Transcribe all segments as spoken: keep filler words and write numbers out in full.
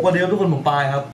วันนี้ทุกคนผมปายครับ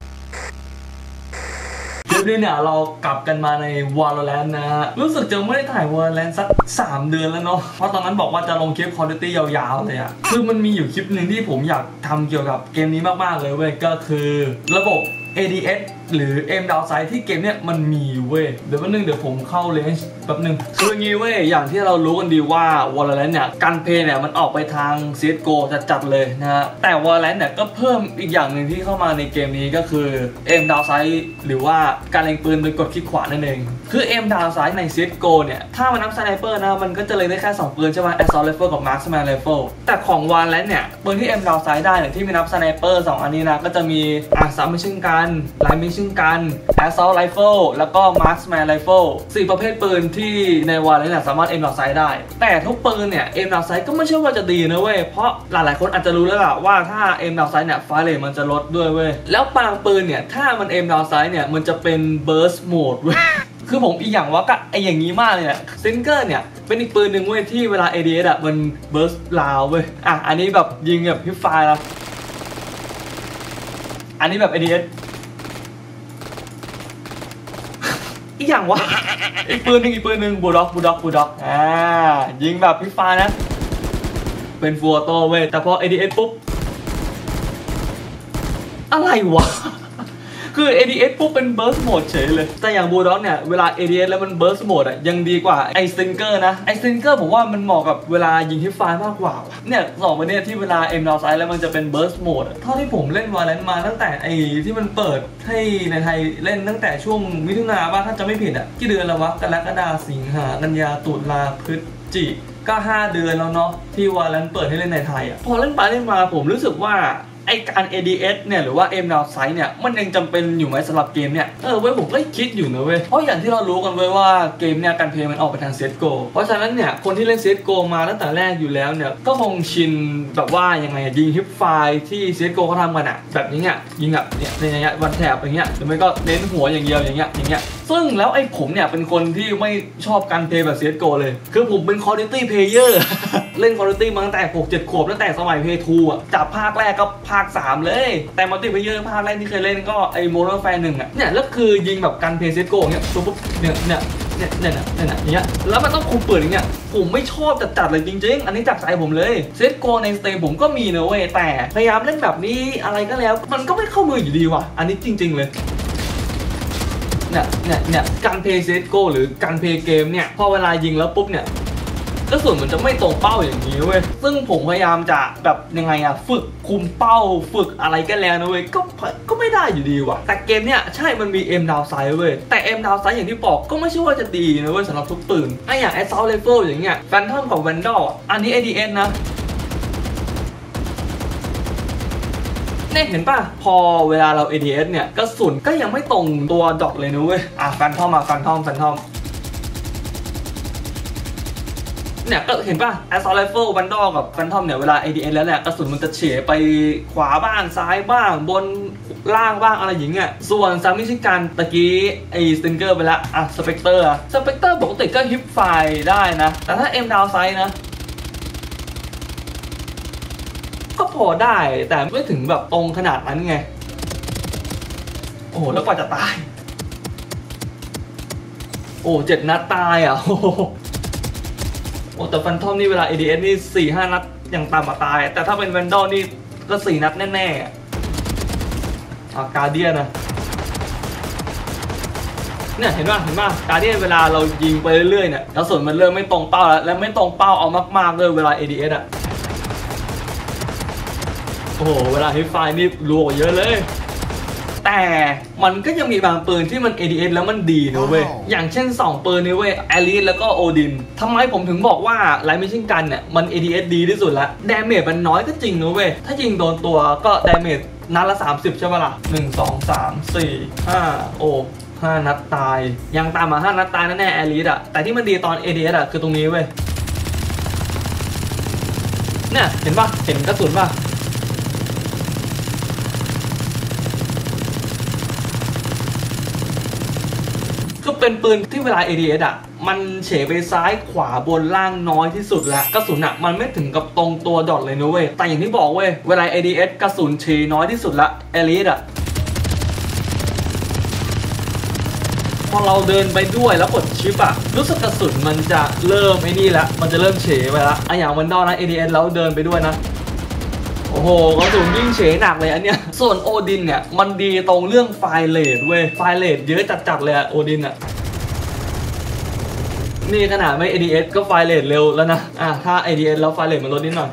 คลิปนี้เนี่ยเรากลับกันมาใน Valorant นะฮะรู้สึกจะไม่ได้ถ่าย Valorant สักสามเดือนแล้วเนาะเพราะตอนนั้นบอกว่าจะลงคลิป Quality ยาวๆเลยอะคือมันมีอยู่คลิปหนึ่งที่ผมอยากทำเกี่ยวกับเกมนี้มากๆเลยเว้ยก็คือระบบ เอ ดี เอส หรือ Aim Down Sight ที่เกมเนี้ยมันมีเว้ยเดี๋ยวแป๊บนึงเดี๋ยวผมเข้าเลนส์แป๊บนึงคืออย่างงี้เว้ยอย่างที่เรารู้กันดีว่า Valorant เนี่ยการเพลย์เนี่ยมันออกไปทาง ซี เอส จี โอ จัดๆเลยนะฮะแต่ Valorant เนี่ยก็เพิ่มอีกอย่างหนึ่งที่เข้ามาในเกมนี้ก็คือ Aim Down Sight หรือว่าการเล็งปืนโดยกดคลิกขวานั่นเองคือ Aim Down Sight ใน ซี เอส จี โอ เนี่ยถ้ามันนับ Sniper นะมันก็จะเล็งได้แค่สองปืนใช่ไหม Assault Rifle กับ Marksman Rifle แต่ของ Valorant เนี่ยปืนที่ Aim Down Sight ได้เนี่ยที่ไม่นับ Sniper สองอันนี้นะก็จะมีอ่ะ Submachine Gun Light Machine Gun Assault Rifle แล้วก็ Marksman Rifle สี่ประเภทปืนที่ใน Valorant เนี่ยสามารถ Aim Down Sight ได้แต่ทุกปืนเนี่ย Aim Down Sight ก็ไม่ใช่ว่าจะดีนะเว้ยเพราะหลายๆคนอาจจะรู้แล้วล่ะว่าถ้า Aim Down Sight เนี่ย Fire Rate มันจะลดด้วยเว้ยแล้วบางปืนเนี่ยถ้ามัน Aim Down Sight เนี่ยมันจะเป็น Burst Mode เว้ยคือผมอีกอย่างว่าก็ไออย่างนี้มากเลยเนี่ยซิงเกอร์เนี่ยเป็นอีกปืนหนึ่งเว้ยที่เวลา เอ ดี เอส อ่ะมัน Burst ลาวเว้ยอ่ะอันนี้แบบยิงแบบฮิปไฟล์ละอันนี้แบบ เอ ดี เอสอีกอย่างวะอีกปืนหนึ่งอีกปืนหนึ่งบูลด็อกบูลด็อกบูลด็อกอ่ายิงแบบพิฟานะเป็นฟัวโตเว้ยแต่พอ เอ ดี เอส ปุ๊บอะไรวะคือ เอ ดี เอส ปุ๊บเป็น Burst Mode เฉยเลยแต่อย่างบูลด็อกเนี่ยเวลา เอ ดี เอส แล้วมัน Burst Mode อ่ะยังดีกว่าไอ้ Stinger นะไอ้ Stinger ผมว่ามันเหมาะกับเวลายิงฮิปไฟมากกว่าเนี่ยสองประเด็นที่เวลา Aim Down Sight แล้วมันจะเป็น Burst Mode เท่าที่ผมเล่น Valorant มาตั้งแต่ไอ้ที่มันเปิดให้ในไทยเล่นตั้งแต่ช่วงมิถุนาว่าถ้าจะไม่ผิดอ่ะกี่เดือนแล้ววะกรกฎาคมสิงหากันยาตุลาพฤศจิกก็ห้าเดือนแล้วเนาะที่ Valorant เปิดให้เล่นในไทยอ่ะพอเล่นไปเล่นมาผมรู้สึกว่าไอการ เอ ดี เอส เนี่ยหรือว่า Aim Down Sight เนี่ยมันยังจำเป็นอยู่ไหมสำหรับเกมเนี่ยเออเว้ยผมก็คิดอยู่นะเว้ยเพราะอย่างที่เรารู้กันเว้ยว่าเกมเนี่ยการเพลย์มันออกไปทาง ซี เอส จี โอ เพราะฉะนั้นเนี่ยคนที่เล่น ซี เอส จี โอ มาตั้งแต่แรกอยู่แล้วเนี่ยก็คงชินแบบว่ายังไงยิงฮิปไฟที่ ซี เอส จี โอ เขาทำกันอะแบบนี้เนี่ยยิงแบบเนี่ยอย่างเงี้ยวันแถบอย่างเงี้ยหรือไม่ก็เน้นหัวอย่างเดียวอย่างเงี้ยอย่างเงี้ยซึ่งแล้วไอ้ผมเนี่ยเป็นคนที่ไม่ชอบการเพลย์แบบ ซี เอส จี โอ เลยคือผมเป็น Quality Player เล่น Quality มาตั้งแต่หก เจ็ดขวบตั้งแต่สมัย เพย์ ทู อ่ะจากภาคแรกก็ภาคสามเลยแต่มัลติเพลเยอร์ภาคแรกที่เคยเล่นก็ไอ้โมโนแฟนหนึ่งอ่ะเนี่ยแล้วคือยิงแบบกันเพลย์ ซี เอส จี โอ อย่างเงี้ยปุ๊บเนี่ยเนี่ยเนี่ยเนี่ยเนี่ยอย่างเงี้ยแล้วมันต้องคุมปืนอย่างเงี้ยผมไม่ชอบจัดๆเลยจริงๆอันนี้จากใจผมเลย ซี เอส จี โอ ในสเตมผมก็มีนะเว้ยแต่พยายามเล่นแบบนี้อะไรก็แล้วมันก็ไม่เข้ามืออยู่ดีว่ะอันนี้จริงๆเลยเนี่ยเนี่ยเนี่ยการเพลย์ ซี เอส จี โอ หรือการเพลย์เกมเนี่ยพอเวลายิงแล้วปุ๊บเนี่ยกระสุนมันจะไม่ตรงเป้าอย่างนี้เว้ยซึ่งผมพยายามจะแบบยังไงอะฝึกคุมเป้าฝึกอะไรกันแล้วนะเว้ยก็ก็ไม่ได้อยู่ดีว่ะแต่เกมเนี้ยใช่มันมี Aim Down Sight เว้ยแต่ Aim Down Sight อย่างที่บอกก็ไม่ใช่ว่าจะดีนะเว้ยสำหรับทุกปืนไอ้อย่าง Assault Rifle อย่างเงี้ย Phantom กับ Vandal อันนี้ เอ ดี เอส นะเนี่ยเห็นป่ะพอเวลาเรา เอ ดี เอส เนี่ยกระสุนก็ยังไม่ตรงตัวดอกเลยนะเว้ยอ่ะ Phantom มา Phantom Phantomเนี่ยก็เห็นป่ะ Assault Rifle Vandal กับ Phantom เนี่ยเวลา เอ ดี เอส แล้วเนี่ยกระสุนมันจะเฉยไปขวาบ้างซ้ายบ้างบนล่างบ้างอะไรอย่างเงี้ยส่วน Submachine Gun ตะกี้ไอ้ Stinger ไปละอ่ะ Spectre อ่ะ Spectre ปกติก็ฮิปไฟได้นะแต่ถ้า Aim Down Sight นะก็พอได้แต่ไม่ถึงแบบตรงขนาดนั้นไงโอ้โหแล้วกว่าจะตายโอ้เจ็ดนัดตายอ่ะโอ้โอ้แต่ฟันทอมนี่เวลา เอ ดี เอส นี่ สี่ ห้า นัดอย่างต่ำมาตายแต่ถ้าเป็นแวนดอลนี่ก็สี่นัดแน่ๆอ่ะการเดียนนะเนี่ยเห็นป่ะเห็นป่ะการเดียนเวลาเรายิงไปเรื่อยๆเนี่ยกระสุนมันเริ่มไม่ตรงเป้าแล้วและไม่ตรงเป้าเอามากๆเลยเวลา เอ ดี เอส อ่ะโอ้โหเวลาฮิปไฟนี่รัวกว่าเยอะเลยแต่มันก็ยังมีบางปืนที่มัน เอ ดี เอส แล้วมันดีนะเว้ย อย่างเช่นสองปืนนี้เว้ย แอลิสแล้วก็โอดินทำไมผมถึงบอกว่าไลท์แมชชีนกันเนี่ยมัน เอ ดี เอส ดีที่สุดละดาเมจมันน้อยก็จริงนะเว้ยถ้ายิงโดนตัวก็ดาเมจนัดละสามสิบใช่ป่ะล่ะหนึ่ง สอง สาม สี่ ห้าโอ้ห้านัดตายยังตามมาห้านัดตายแน่ๆแอลิสอะแต่ที่มันดีตอน เอ ดี เอส อะคือตรงนี้เว้ยเนี่ยเห็นป่ะเห็นกระสุนป่ะก็เป็นปืนที่เวลา เอ ดี เอส อ่ะมันเฉไปซ้ายขวาบนล่างน้อยที่สุดแล้วกระสุนอ่ะมันไม่ถึงกับตรงตัวดอทเลยนะเว้ยแต่อย่างที่บอกเว้ยเวลา เอ ดี เอส กระสุนเฉน้อยที่สุดละเอลิทอ่ะพอเราเดินไปด้วยแล้วกดชิปอะรู้สึกกระสุนมันจะเริ่มไอ้นี่ละมันจะเริ่มเฉไปละไออย่างวันดอนะ เอ ดี เอส แล้วเดินไปด้วยนะโอ้โหกระสุนยิ่งเฉหนักเลยอันเนี้ยส่วนโอดินเนี่ยมันดีตรงเรื่องไฟเลทเว้ยไฟเลทเยอะจัดๆเลยอะโอดินอะนี่ขนาดไม่ เอ ดี เอส ก็ไฟเลทเร็วแล้วนะอ่ะถ้า เอ ดี เอส แล้วไฟเลทมันลดนิดหน่อย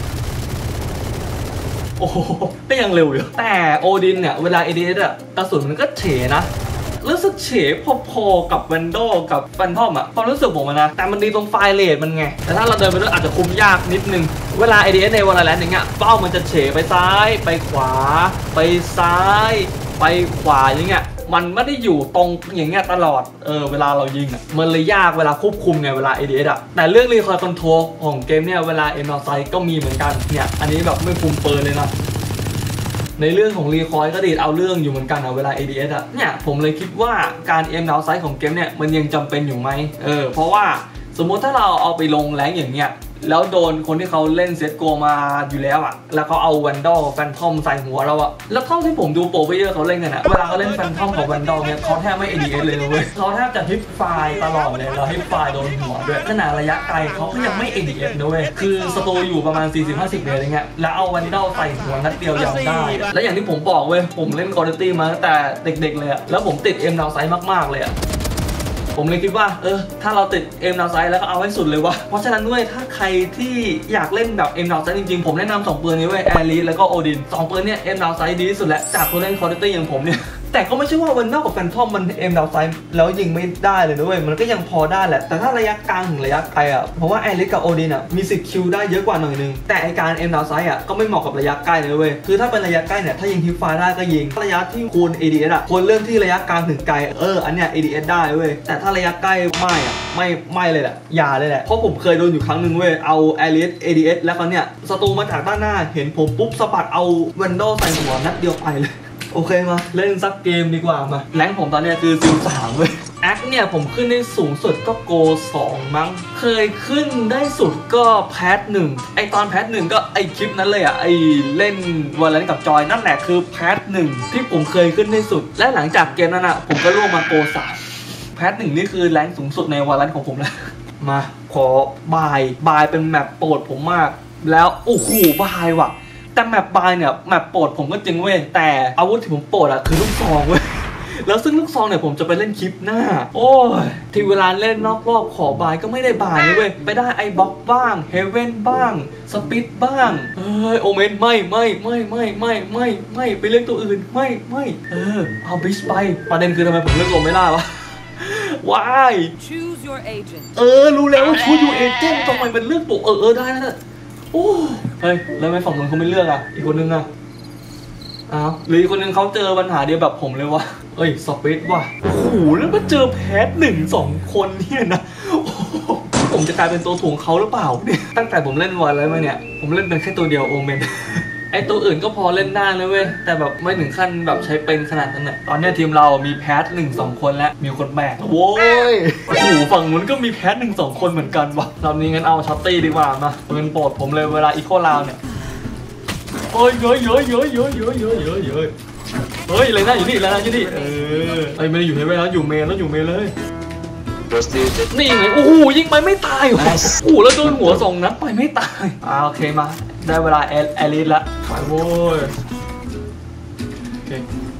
โอ้โหก็ยังเร็วอยู่แต่โอดินเนี่ยเวลา เอ ดี เอส อะกระสุนมันก็เฉนะรู้สึกเฉพอๆกับแวนโดกับแฟนทอมอะความรู้สึกผมนะแต่มันดีตรงไฟเลทมันไงแต่ถ้าเราเดินไปด้วยอาจจะคุมยากนิดนึงเวลา เอ ดี เอส ในวอลเลนอย่างเงี้ยเป้ามันจะเฉไปซ้ายไปขวาไปซ้ายไปขวาอย่างเงี้ยมันไม่ได้อยู่ตรงอย่างเงี้ยตลอดเออเวลาเรายิงอะมันเลยยากเวลาควบคุมไงเวลา เอ ดี เอส อะแต่เรื่องรีคอยล์คอนโทรลของเกมเนี่ยเวลาเอ็ม แอล ไซก็มีเหมือนกันเนี่ยอันนี้แบบไม่คุมเปิร์เลยนะในเรื่องของรีคอยก็ดีเอาเรื่องอยู่เหมือนกันอะเวลา เอ ดี เอส อะเนี่ยผมเลยคิดว่าการเอ็มดาวไซด์ของเกมเนี่ยมันยังจำเป็นอยู่ไหมเออเพราะว่าสมมติถ้าเราเอาไปลงแรงอย่างเงี้ยแล้วโดนคนที่เขาเล่นเซตโกมาอยู่แล้วอะแล้วเขาเอาแวนดอลแฟนทอมใส่หัวเราอะแล้วเท่าที่ผมดูโปรเพลเยอร์เขาเล่นกันอะเวลาเขาเล่นแฟนทอมกับแวนดอลเนี่ยเขาแทบไม่ เอ ดี เอส เลยนะเว้ยเขาแทบจะฮิปไฟตลอดเลยเราฮิปไฟโดนหัวด้วยขนาดระยะไกลเขาก็ยังไม่ เอ ดี เอส นะเว้ยคือสโตอยู่ประมาณ สี่สิบห้าสิบ เมตรอะไรเงี้ยแล้วเอาแวนดอลใส่หัวนัดเดียวยังได้และอย่างที่ผมบอกเว้ยผมเล่นคอร์ดิตี้มาตั้งแต่เด็กๆเลยอะแล้วผมติดเอ็มดาวไซด์มากๆเลยอะผมเลยคิดว่าเออถ้าเราติดเอ็มดาวไซด์แล้วก็เอาให้สุดเลยวะเพราะฉะนั้นด้วยถ้าใครที่อยากเล่นแบบเอ็มดาวไซด์จริงๆผมแนะนำสองปืนนี้เว้ยแอริสแล้วก็โอดินสองปืนเนี่ยเอ็มดาวไซด์ดีที่สุดแล้วจากคนเล่นคอร์ดิตี้อย่างผมเนี่ยแต่ก็ไม่ใช่ว่าวันนอกกับแฟนทอมมันเอ็มดาวไซด์แล้วยิงไม่ได้เลยด้วยมันก็ยังพอได้แหละแต่ถ้าระยะกลางถึงระยะไกลอ่ะเพราะว่าแอริสกับโอดินอ่ะมีสิทธิ์คิวได้เยอะกว่าหน่อยนึงแต่ไอการเอ็มดาวไซด์อ่ะก็ไม่เหมาะกับระยะใกล้เลยเว้ยคือถ้าเป็นระยะใกล้เนี่ยถ้ายิงทิปไฟได้ก็ยิงระยะที่คูณ เอ ดี เอส อ่ะควรเริ่มที่ระยะกลางถึงไกลเอออันเนี้ย เอ ดี เอส ได้เว้ยแต่ถ้าระยะใกล้ไม่อ่ะไม่ไม่เลยแหละอย่าเลยแหละเพราะผมเคยโดนอยู่ครั้งหนึ่งเว้ยเอาแอริส เอ ดี เอส แล้วเขาเนี่ยศัตรูมาจากด้านหน้าเห็นผมปุ๊บสะบัดเอาแวนดอลใส่หัวนัดเดียวไปเลยโอเคมาเล่นซักเกมดีกว่ามาแรงผมตอนนี้คือซิลสามเว้ยแอคเนี่ยผมขึ้นได้สูงสุดก็โกสองมั้งเคยขึ้นได้สุดก็แพทหนึ่งไอตอนแพทหนึ่งก็ไอคลิปนั้นเลยอ่ะไอเล่นวอลเลนกับจอยนั่นแหละคือแพทหนึ่งที่ผมเคยขึ้นได้สุดและหลังจากเกมนั้นอ่ะผมก็ล่วงมาโกสามแพทหนึ่งนี่คือแรงสูงสุดในวอลเลนของผมแล้วมาขอบายบายเป็นแมปโปรดผมมากแล้วโอ้โหบายว่ะแต่แมปบายเนี่ยแมปโปรดผมก็จริงเว้ยแต่อาวุธที่ผมโปรดอะคือลูกซองเว้ยแล้วซึ่งลูกซองเนี่ยผมจะไปเล่นคลิปหน้าโอ้ยที่เวลาเล่นนอกรอบขอบายก็ไม่ได้บายเลยเว้ยไปได้ไอบ็อกบ้างเฮเว่นบ้างสปิดบ้างเฮ้ยโอเมนไม่ไม่ไม่ไม่ไม่ไม่ไม่ไปเลือกตัวอื่นไม่ไม่เออเอาบิชไปประเด็นคือทำไมผมเลือกโอเมล่าวะว้ายเออรู้แล้วว่าชูยูเอเจนต์ทำไมมันเลือกตัวเออเออได้นะโอ้เฮ้ยแล้วไม่ฝั่งนู้นเขาไม่เลือกอ่ะอีกคนนึงอ่ะอ้าวหรืออีกคนนึงเขาเจอปัญหาเดียวแบบผมเลยวะเอ้ยสเปซว่ะโอ้โหแล้วมาเจอแพทหนึ่งสองคนเนี่ยนะผมจะกลายเป็นตัวถ่วงเขาหรือเปล่าเนี่ยตั้งแต่ผมเล่นวอลแล้วมาเนี่ยผมเล่นเป็นแค่ตัวเดียวโอเมนไอตัวอื่นก็พอเล่นได้เลยเว้ยแต่แบบไม่ถึงขั้นแบบใช้เป็นขนาดนั้นน่ะตอนนี้ทีมเรามีแพทหนึ่งสองคนแล้วมีคนแบกโว้ยโอ้โหฝั่งนู้นก็มีแพทหนึ่งสองคนเหมือนกันว่ะเรานี้งั้นเอาช็อตตี้ดีกว่ามาเป็นโปรดผมเลยเวลาอีโคลาวเนี่ยโอ้ยเยอะเยอะเยอะเยอะเยอะเยอะเยอะเยอะเฮ้ยเลยนะอยู่นี่เลยนะอยู่นี่เออไอไม่ได้อยู่ในเวลาอยู่เมนแล้วอยู่เมนเลยนี่ไงโอ้โหยิงไปไม่ตายโอ้โหแล้วโดนหัวสองนัดไปไม่ตายอ่าโอเคมาได้เวลาแอลิสละไปโว้ยโอเค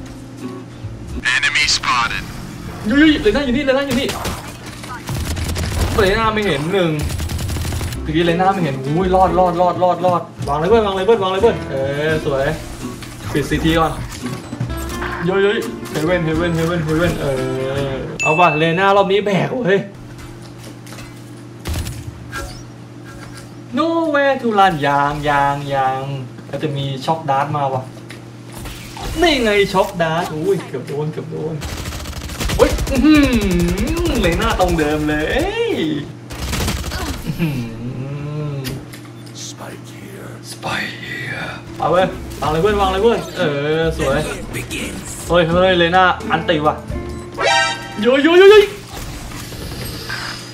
enemy spotted อยู่อยู่เลยนะอยู่นี่เลยนะอยู่นี่เลยหน้าไม่เห็นหนึ่งทีนี้เลยหน้าไม่เห็นอุ้ยรอดรอดรอดรอดรอดวางเลยเพื่อนวางเลยเพื่อนวางเลยเพื่อนเออสวยปิดซีทีก่อนเยอะๆเฮเว่นเฮเว่นเฮเว่นเฮเว่นเออเอาป่ะเลน่ารอบนี้แบกเฮ้ย nowhere to run ยางยางยางแล้วจะมีช็อกดาร์ทมาวะนี่ไงช็อกดาร์ทอุ้ยเกือบโดนเกือบโดนเฮ้ยเลน่าตรงเดิมเลยสไปค์เฮียสไปค์เฮียเอาเว้ยวางเลยเพื่อนวางเลยเพื่อนเออสวยเฮ้ยเฮ้ยเลน่าอันตีว่ะโยโยโยโย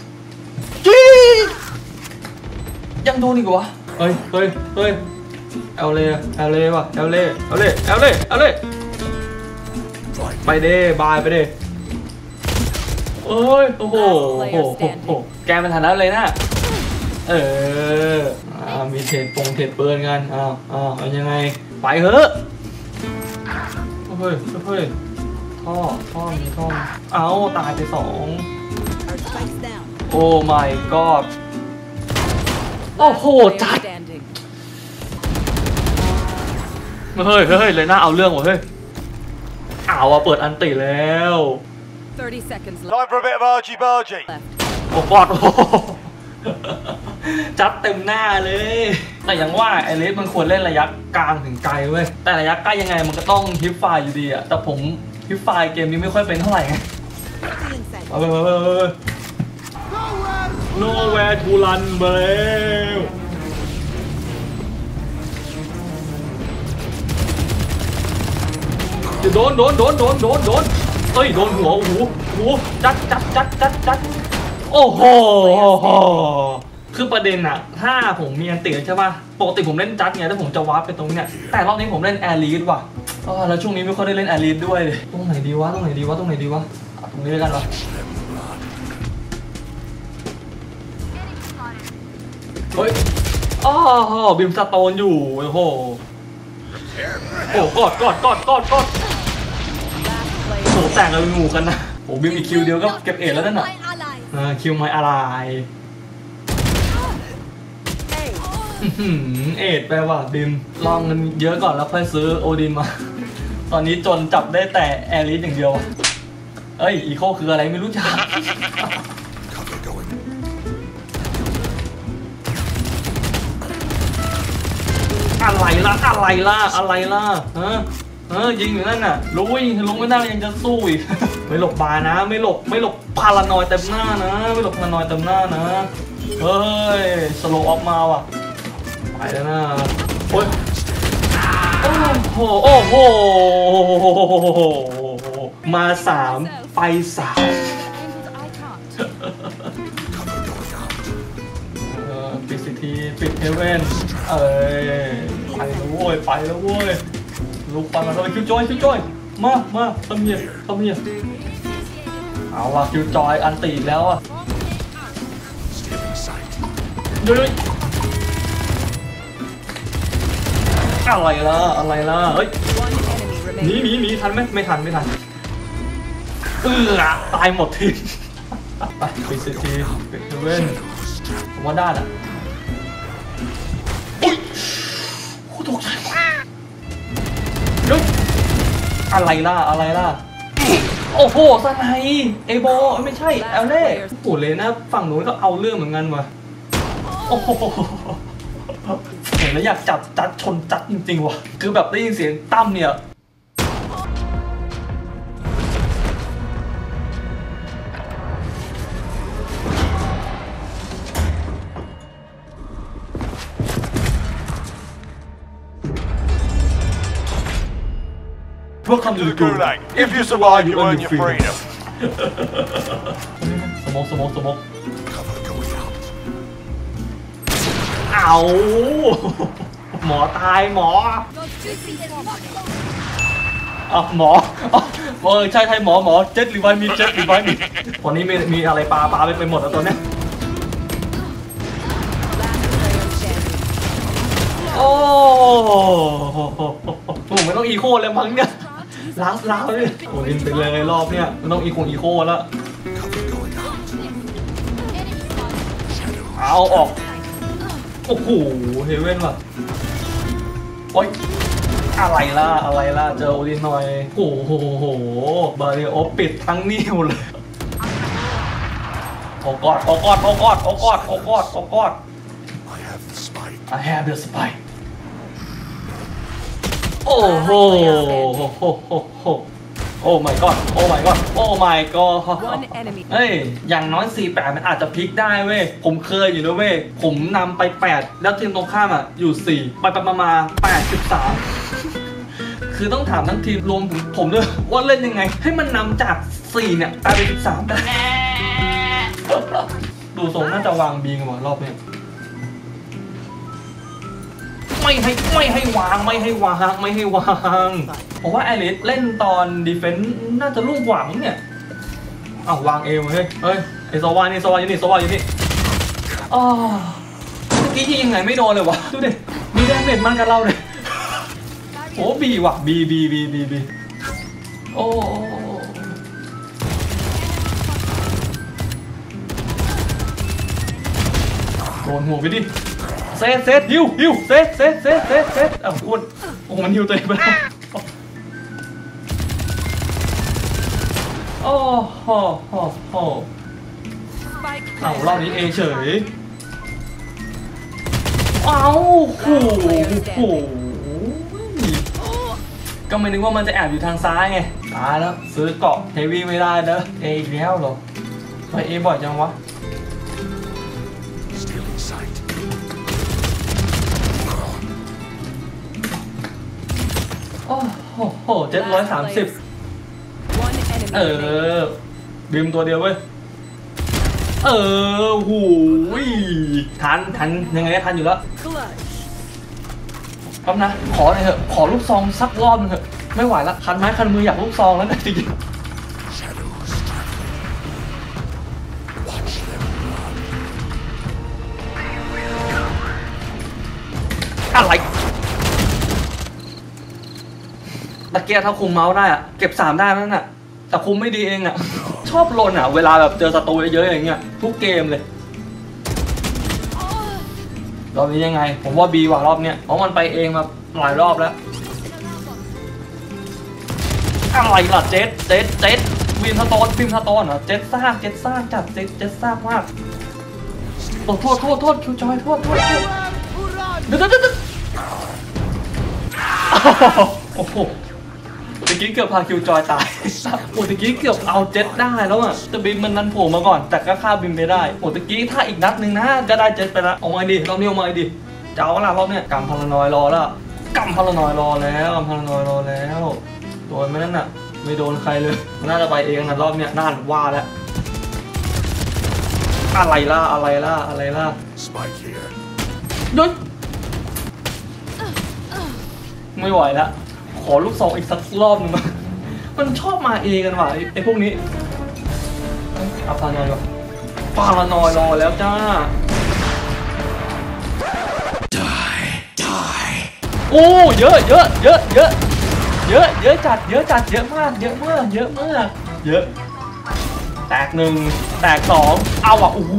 ยังโดนอีกวะเฮ้ยเฮ้ยเฮ้ยเอลเล่เอลเล่ว่ะเอลเล่เอลเล่เอลเล่เอลเล่ไปเด้บายไปเด้โอ้ยโอ้โหโอ้โหโอ้โหแกมันฐานะเลยนะเออมีเทรดปงเทรดเปิลกันอ้าวอ้าวเอายังไงไปเถอะเฮ้ยเฮ้ยท่อท่อมีท่อเอาตายไปสองโอ้ my god โอ้โหจัดเฮ้ยเฮ้ยเลยน่าเอาเรื่องว่ะเฮ้ยเอาอะเปิดอันติแล้ว Time for a bit of argy bargy โอ้กอดจัดเต็มหน้าเลยแต่อย่างว่าไอเลสมันควรเล่นระยะกลางถึงไกลเว้ยแต่ระยะใกล้ยังไงมันก็ต้องฮิปไฟอยู่ดีอะแต่ผมฮิปไฟเกมนี้ไม่ค่อยเป็นเท่าไหร่ไงเออ nowhere to run มาแล้วโดนโดนโดนโดนโดนโดนเอ้ยโดนหัวโอ้โหโอ้โหจัดจัดจัดจัดจัดโอ้โหคือประเด็นอะถ้าผมมีอันติใช่ป่ะปกติผมเล่นจัดไงถ้าผมจะวาร์ปไปตรงเนี้ยแต่รอบนี้ผมเล่นแอร์ลีดว่ะอ๋อแล้วช่วงนี้ไม่ค่อยได้เล่นแอร์ลีดด้วยเลยตรงไหนดีวะตรงไหนดีวะตรงไหนดีวะตรงนี้แล้วกันวะเฮ้ยอ๋อบิมสโตนอยู่โอ้โหโอ้กอดกอดกอดกอดกอดโอ้แต่งกันงูกันนะโอ้บิมอีกคิวเดียวก็เก็บเอ็ดแล้วนั่นน่ะคิวไม่อะไรเอ็ดไปว่ะบิมลองเงินเยอะก่อนแล้วค่อยซื้อโอดินมาตอนนี้จนจับได้แต่แอริสอย่างเดียวเอ้ยอีโคคืออะไรไม่รู้จักอะไรล่ะอะไรล่ะอะไรล่ะเออเออยิงอยู่นั่นน่ะลุยลุงไม่ได้ยังจะสู้อีกไม่หลบบานะไม่หลบไม่หลบพารานอยเต็มหน้านะไม่หลบพารานอยเต็มหน้านะเฮ้ยสโลว์ออกมาว่ะไปแล้วนะโอ้ยโอ้โหโอ้โหมาสามไปสามปิดสิทีปิดเฮเว่นเอ้ยไปแล้วโว้ยไปแล้วโว้ยลูกปังมาเลยคิวจอยคิวจอยมามาทำเหี้ยทำเหี้ยเอาว่ะคิวจอยอันตีแล้วอ่ะเฮ้ยอะไรล่ะอะไรล่ะเฮ้ยหนีหนีหนีทันไหมไม่ทันไม่ทันเออตายหมดทีไปปิดสิทีปิดเฮเว่นผมว่าได้อ่ะอุ้ยโคตรตกใจเฮ้ยอะไรล่ะอะไรล่ะโอ้โหสไนเอโบไม่ใช่แอลเล่โอ้เลยนะฝั่งนู้นก็เอาเรื่องเหมือนกันว่ะโอ้โหเห็นแล้วอยากจับจัดชนจัดจริงๆว่ะคือแบบได้ยินเสียงตั้มเนี่ยWelcome to the Gulag. If you survive, you earn your freedom. สมองสมองสมองเอาหมอตายหมออ่ะหมอเออใช่ใช่หมอหมอเจ็ดรีไวมีเจ็ดรีไวมีตอนนี้มีมีอะไรปลาปลาไปไปหมดแล้วตัวเนี้ยโอ้โหผมไม่ต้องอีโคเลยมั้งเนี่ยล้างล้างเลยโอ้ดินไปเลยรอบเนี่ยไม่ต้องอีโคอีโคแล้วเอาออกโอ้โหเฮเว่นว่ะโอ๊ยอะไรล่ะอะไรล่ะเจอโอดินหน่อยโอ้โหบาริโอปิดทั้งนิ้วเลยโอ้กอดโอ้กอดโอ้กอดโอ้กอดโอ้กอดโอ้กอด I have the spike โอ้โหโอ้ my god โอ้ my god โอ้ my god เฮ้ยอย่างน้อยสี่แปดมันอาจจะพลิกได้เว้ยผมเคยอยู่ด้วยเว้ยผมนำไปแปดแล้วทีมตรงข้ามอ่ะอยู่สี่ไปไปมาแปดสิบสามคือต้องถามทั้งทีมรวมถึงผมด้วยว่าเล่นยังไงให้มันนำจากสี่เนี่ยกลายเป็นสิบสามได้ดูทรงน่าจะวางบีกันว่ะรอบนี้ไม่ให้ไม่ให้วางไม่ให้วางไม่ให้วางผมว่าไอริสเล่นตอนดีเฟนส์น่าจะรุ่งกว่ามั้งเนี่ยอ้าววางเอวเฮ้ยเฮ้ยไอโซวานี่โซวาอยู่นี่โซวาอยู่นี่อ๋อเมื่อกี้ยิงยังไงไม่โดนเลยวะดูดิมีแดเมจมันกับเราเลยโอ้บีว่ะบีบีบีบีบีโอ้โดนหัวไปดิเซตเซตฮิวฮิวเซตเซตเซตเซตเซตอ้าวคุณโอ้มันฮิวตัวเองไปแล้วโอ้โหโหโหเอารอบนี้เอเฉยเอาโอ้โหก็ไม่นึกว่ามันจะแอบอยู่ทางซ้ายไงตายแล้วซื้อเกาะเฮฟวี่ไม่ได้เด้อเออีกแล้วเหรอไปเอบ่อยจังวะโอ้โหเจ็ดร้อยสามสิบเออบิมตัวเดียวเว้ยเออหูยทันทันยังไงก็ทันอยู่แล้วแป๊บนะขอหน่อยเถอะขอลูกซองสักรอบนึงเถอะไม่ไหวละคันไม้คันมืออยากลูกซองแล้วนะจริงอะไรตะเกียร์ถ้าคุมเมาส์ได้อะเก็บสามได้นั่นน่ะแต่คุมไม่ดีเองอะชอบลนอะเวลาแบบเจอศัตรูเยอะๆอย่างเงี้ยทุกเกมเลยรอบนี้ยังไงผมว่าบีว่ารอบเนี้ยเพราะมันไปเองมาหลายรอบแล้วอะไรล่ะเจ็ดเจ็ดเจ็ดวินสโตนวินสโตนเหรอเจ็ดซากเจ็ดซากจัดเจ็ดเจ็ดซากมากโอ้โทษโทษโทษคิวจอยโทษโทษโทษเดี๋ยวเดี๋ยวเดี๋ยวโอ้โหตะกี้เกือบพาคิวจอยตายโอ้ตะกี้เกือบเอาเจ็ดได้แล้วอ่ะแต่บิมมันนั้นโผล่มาก่อนแต่ก็ฆ่าบิมไปได้โอ้ตะกี้ถ้าอีกนัดหนึ่งนะก็ได้เจ็ดไปละเอาไงดีรอบนี้เอาไงดีจะเอาละรอบเนี้ยกำพลานอยรอแล้วกำพลานอยรอแล้วกำพลานอยรอแล้วโดนไม่นั่นน่ะไม่โดนใครเลยน่าจะไปเองนะรอบเนี้ยน่าว่าแล้วอะไรล่ะอะไรล่ะอะไรล่ะโดนไม่ไหวแล้วขอลูกซองอีกสักรอบนึงมามันชอบมาเอกันว่ะไอ้พวกนี้เอาพานอยก่อนพานอยรอแล้วจ้าโอ้เยอะเยอะเยอะเยอะเยอะเยอะจัดเยอะจัดเยอะมากเยอะมากเยอะมากเยอะแตกหนึ่งแตกสองเอาอ่ะโอ้โห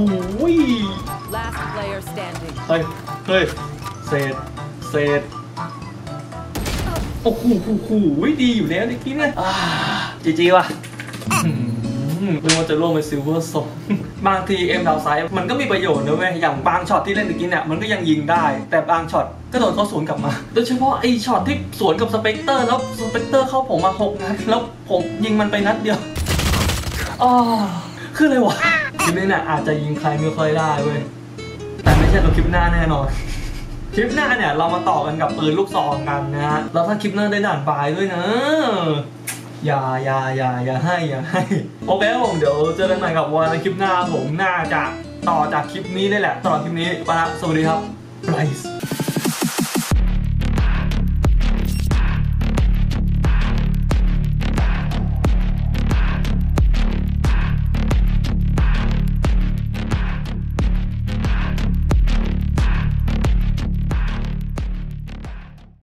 เฮ้ยเฮ้ยเศษเศษโอ้โหโอ้โหดีอยู่แล้วเมื่อกี้เนี่ยจีจีว่ะไม่ว่าจะร่วมเป็นซิลเวอร์โซนบางทีเอ็มดาวไซด์มันก็มีประโยชน์นะเว้ยอย่างบางช็อตที่เล่นเมื่อกี้เนี่ยมันก็ยังยิงได้แต่บางช็อตก็โดนเขาสวนกลับมาโดยเฉพาะไอ้ช็อตที่สวนกับสเปกเตอร์แล้วสเปกเตอร์เข้าผมมาหกนัดแล้วผมยิงมันไปนัดเดียวอ๋อคืออะไรวะคลิปนี้เนี่ยอาจจะยิงใครไม่ค่อยได้เว้ยแต่ไม่ใช่ตัวคลิปหน้าแน่นอนคลิปหน้าเนี่ยเรามาต่อกันกับปืนลูกซองกันนะฮะแล้วถ้าคลิปหน้าได้ด่านบายด้วยนะอย่าอย่าอย่าอย่าให้อย่าให้โอเคผมเดี๋ยวเจอกันใหม่กับวันในคลิปหน้าผมน่าจะต่อจากคลิปนี้ได้แหละต่อคลิปนี้ไปละสวัสดีครับไบรซ์